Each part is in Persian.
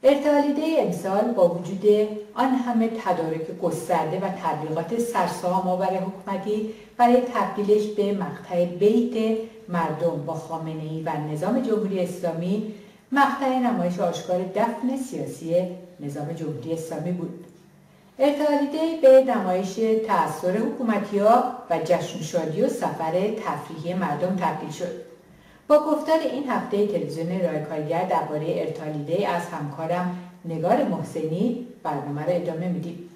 ارتحالیده امسال با وجود آن همه تدارک گسترده و تبلیغات سرسام‌آور حکومتی برای تبدیلش به مقطع بیت مردم با خامنه‌ای و نظام جمهوری اسلامی، مقطع نمایش آشکار دفن سیاسی نظام جمهوری اسلامی بود. ارتحالیده به نمایش تأثیر حکومتی‌ها و جشن و شادی و سفر تفریحی مردم تبدیل شد. با گفتار این هفته تلویزیون رای کارگر درباره ارتحالیده از همکارم نگار محسنی برنامه را ادامه میدیم.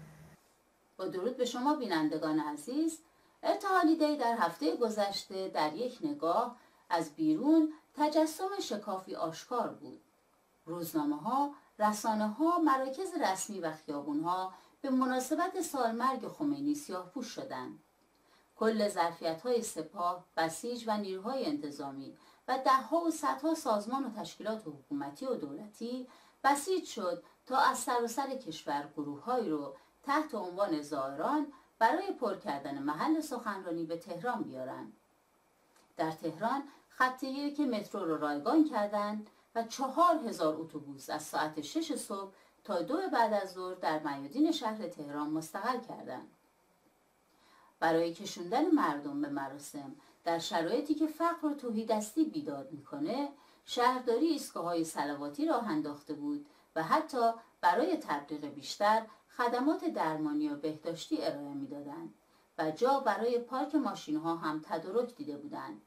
با درود به شما بینندگان عزیز، ارتحالیده در هفته گذشته در یک نگاه از بیرون تجسم شکافی آشکار بود. روزنامه‌ها، رسانه‌ها، مراکز رسمی و خیابون‌ها به مناسبت سالمرگ خمینی سیاه‌پوش شدند. کل ظرفیت‌های سپاه، بسیج و نیروهای انتظامی و ده‌ها و صدها سازمان و تشکیلات حکومتی و دولتی بسیج شد تا از سراسر کشور گروه‌هایی رو تحت عنوان زائران برای پر کردن محل سخنرانی به تهران بیارند. در تهران خط یک مترو رو رایگان کردند و 4000 اتوبوس از ساعت 6 صبح تا 2 بعد از ظهر در میادین شهر تهران مستقر کردند. برای کشوندن مردم به مراسم در شرایطی که فقر و تهیدستی بیداد میکنه، شهرداری ایستگاه‌های صلواتی راه انداخته بود و حتی برای تبلیغ بیشتر خدمات درمانی و بهداشتی ارائه میدادند و جا برای پارک ماشین‌ها هم تدارک دیده بودند.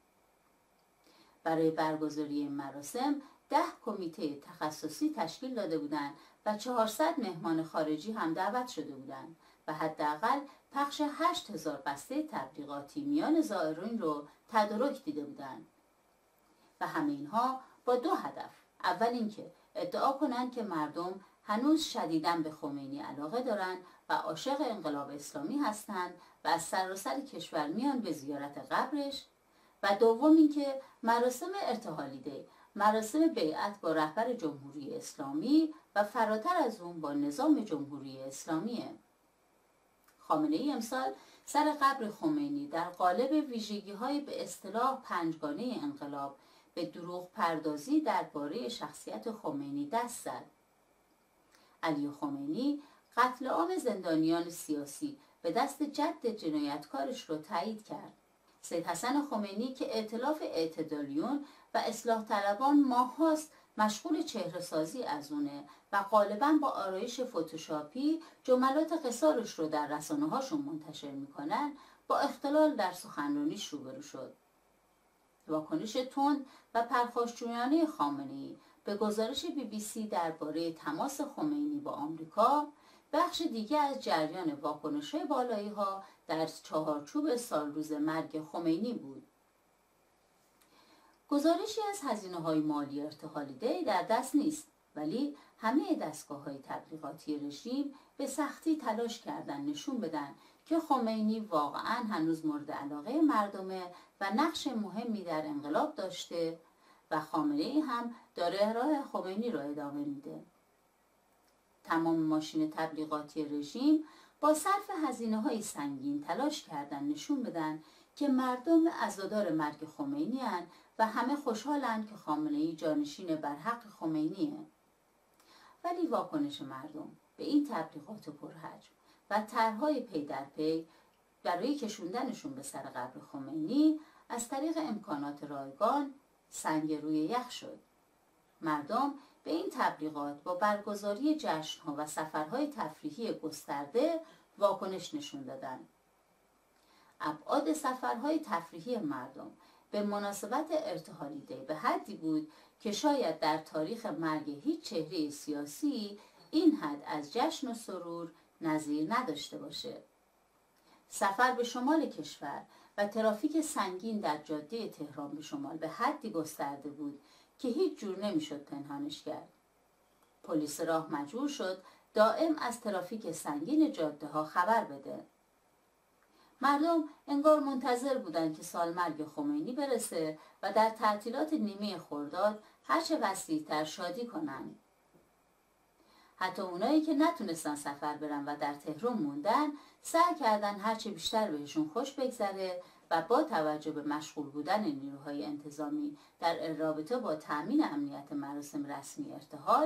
برای برگزاری این مراسم 10 کمیته تخصصی تشکیل داده بودند و 400 مهمان خارجی هم دعوت شده بودند و حداقل پخش 8000 بسته تبلیغاتی میان زائرین رو تدارک دیده بودند و همه اینها با 2 هدف. اول اینکه ادعا کنند که مردم هنوز شدیداً به خمینی علاقه دارند و عاشق انقلاب اسلامی هستند و از سراسر کشور میان به زیارت قبرش، و دوم اینکه مراسم ارتحالیده مراسم بیعت با رهبر جمهوری اسلامی و فراتر از اون با نظام جمهوری اسلامیه. خامنه‌ای امسال سر قبر خمینی در قالب ویژگی‌های به اصطلاح پنجگانه انقلاب به دروغ پردازی درباره شخصیت خمینی دست زد. علی خمینی قتل عام زندانیان سیاسی به دست جد جنایتکارش رو تایید کرد. سید حسن خمینی که ائتلاف اعتدالیون و اصلاح طلبان ماهاست مشغول چهره سازی از اونه و غالباً با آرایش فتوشاپی جملات قصارش رو در رسانه هاشون منتشر میکنن، با اختلال در سخنرانیش روبرو شد. واکنش تند و پرخاشجویانه خامنه‌ای به گزارش BBC درباره تماس خمینی با آمریکا بخش دیگه از جریان واکنش‌های بالایی‌ها در چهارچوب سالروز مرگ خمینی بود. گزارشی از هزینه‌های مالی ارتحالیده در دست نیست، ولی همه دستگاه‌های تبلیغاتی رژیم به سختی تلاش کردن نشون بدن که خمینی واقعاً هنوز مورد علاقه مردمه و نقش مهمی در انقلاب داشته و خامنه‌ای هم داره راه خمینی را ادامه میده. تمام ماشین تبلیغاتی رژیم با صرف هزینه‌های سنگین تلاش کردن نشون بدن که مردم عزادار مرگ خمینی هن و همه خوشحالن که خامنه‌ای جانشین برحق خمینیه. ولی واکنش مردم به این تبلیغات پرحجم و طرح‌های پی در پی برای کشوندنشون به سر قبر خمینی از طریق امکانات رایگان سنگ روی یخ شد. مردم به این تبلیغات با برگزاری جشن‌ها و سفرهای تفریحی گسترده واکنش نشون دادند. ابعاد سفرهای تفریحی مردم به مناسبت ارتحالیده به حدی بود که شاید در تاریخ مرگ هیچ چهره سیاسی این حد از جشن و سرور نظیر نداشته باشه. سفر به شمال کشور و ترافیک سنگین در جاده تهران به شمال به حدی گسترده بود که هیچ جور نمیشد پنهانش کرد. پلیس راه مجبور شد دائم از ترافیک سنگین جاده ها خبر بده. مردم انگار منتظر بودند که سالمرگ خمینی برسه و در تعطیلات نیمه خرداد هرچه وسیع‌تر شادی کنند. حتی اونایی که نتونستن سفر برن و در تهران موندن سعی کردن هرچه بیشتر بهشون خوش بگذره و با توجه به مشغول بودن نیروهای انتظامی در رابطه با تأمین امنیت مراسم رسمی ارتحال،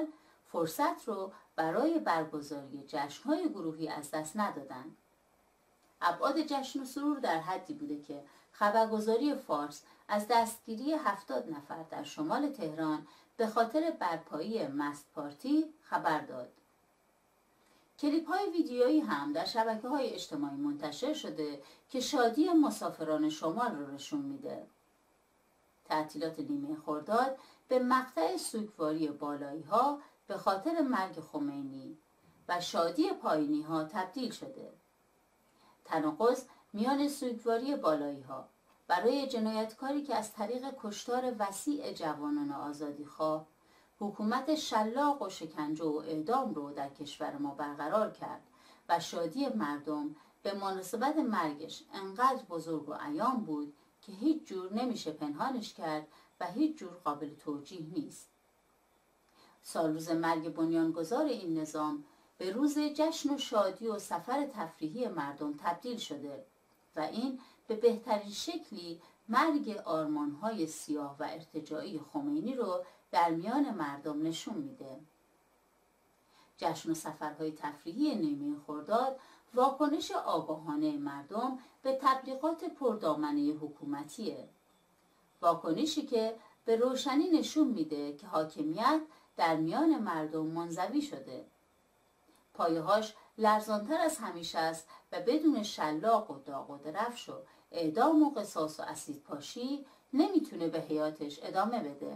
فرصت رو برای برگزاری جشن‌های گروهی از دست ندادند. ابعاد جشن و سرور در حدی بوده که خبرگزاری فارس از دستگیری 70 نفر در شمال تهران به خاطر برپایی مست پارتی خبر داد. کلیپ‌های ویدیویی هم در شبکه‌های اجتماعی منتشر شده که شادی مسافران شمال رو نشون میده. تعطیلات نیمه خرداد به مقطع سوگواری بالایی‌ها به خاطر مرگ خمینی و شادی پایینی‌ها تبدیل شده. تناقض میان سوگواری بالایی‌ها برای جنایتکاری که از طریق کشتار وسیع جوانان آزادیخواه حکومت شلاق و شکنجه و اعدام رو در کشور ما برقرار کرد و شادی مردم به مناسبت مرگش انقدر بزرگ و عیان بود که هیچ جور نمیشه پنهانش کرد و هیچ جور قابل توجیه نیست. سال روز مرگ بنیانگذار این نظام به روز جشن و شادی و سفر تفریحی مردم تبدیل شده و این به بهترین شکلی مرگ آرمان‌های سیاه و ارتجاعی خمینی رو در میان مردم نشون میده. جشن و سفرهای تفریحی نیمه خرداد واکنش آگاهانه مردم به تبلیغات پردامنه حکومتیه. واکنشی که به روشنی نشون میده که حاکمیت در میان مردم منزوی شده. پایه‌هاش لرزانتر از همیشه است و بدون شلاق و داغ و درفش و اعدام و قصاص و اسیدپاشی نمیتونه به حیاتش ادامه بده.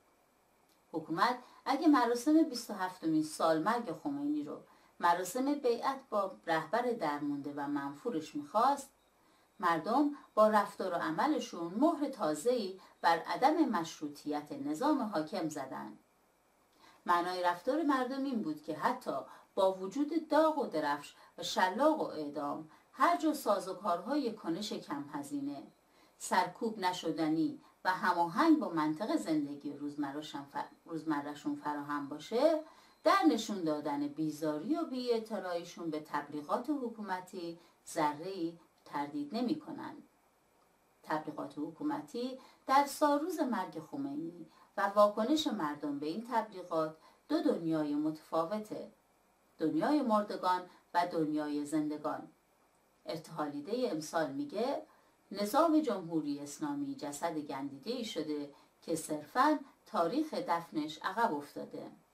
حکومت اگه مراسم 27مین سالمرگ خمینی رو مراسم بیعت با رهبر درمونده و منفورش میخواست، مردم با رفتار و عملشون مهر تازه‌ای بر عدم مشروطیت نظام حاکم زدن. معنای رفتار مردم این بود که حتی با وجود داغ و درفش و شلاق و اعدام، هر جور سازوکارهای کنش کم هزینه، سرکوب نشدنی و هماهنگ با منطق زندگی روزمرهشون فراهم باشه، در نشون دادن بیزاری و بی‌اعتناییشون به تبلیغات حکومتی ذره‌ای تردید نمی‌کنند. تبلیغات حکومتی در سالروز مرگ خمینی و واکنش مردم به این تبلیغات دو دنیای متفاوته، دنیای مردگان و دنیای زندگان. ارتحالیده امسال میگه نظام جمهوری اسلامی جسد گندیده‌ای شده که صرفاً تاریخ دفنش عقب افتاده.